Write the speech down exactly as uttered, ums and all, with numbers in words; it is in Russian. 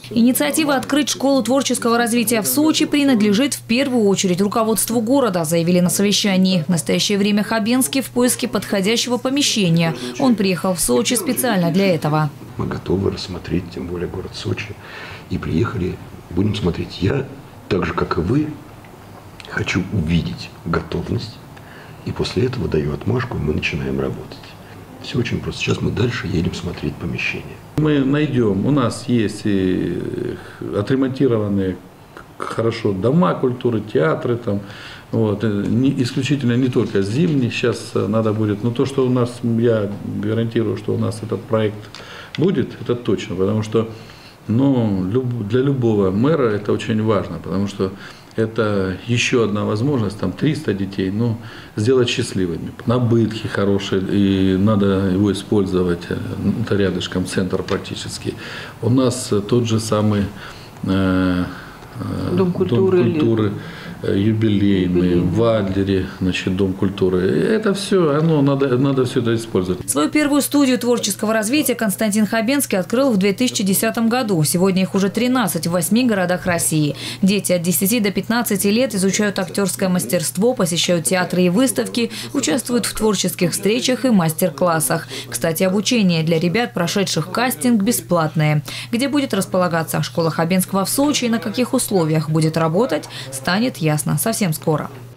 Инициатива открыть школу творческого развития в Сочи принадлежит в первую очередь руководству города, заявили на совещании. В настоящее время Хабенский в поиске подходящего помещения. Он приехал в Сочи специально для этого. Мы готовы рассмотреть, тем более город Сочи. И приехали, будем смотреть. Я, так же как и вы, хочу увидеть готовность. И после этого даю отмашку, и мы начинаем работать. Все очень просто. Сейчас мы дальше едем смотреть помещение. Мы найдем, у нас есть и отремонтированные хорошо дома культуры, театры там. Вот, не, исключительно не только зимний, сейчас надо будет, но то, что у нас, я гарантирую, что у нас этот проект будет, это точно, потому что ну, люб, для любого мэра это очень важно, потому что это еще одна возможность, там триста детей, ну, сделать счастливыми. Набытки хорошие, и надо его использовать, это рядышком центр практически. У нас тот же самый э, Дом культуры, дом культуры юбилейный, юбилейный, в Адлере, значит, Дом культуры. Это все, оно, надо, надо все это использовать. Свою первую студию творческого развития Константин Хабенский открыл в две тысячи десятом году. Сегодня их уже тринадцать в восьми городах России. Дети от десяти до пятнадцати лет изучают актерское мастерство, посещают театры и выставки, участвуют в творческих встречах и мастер-классах. Кстати, обучение для ребят, прошедших кастинг, бесплатное. Где будет располагаться школа Хабенского в Сочи и на каких условиях будет работать, станет ясно совсем скоро.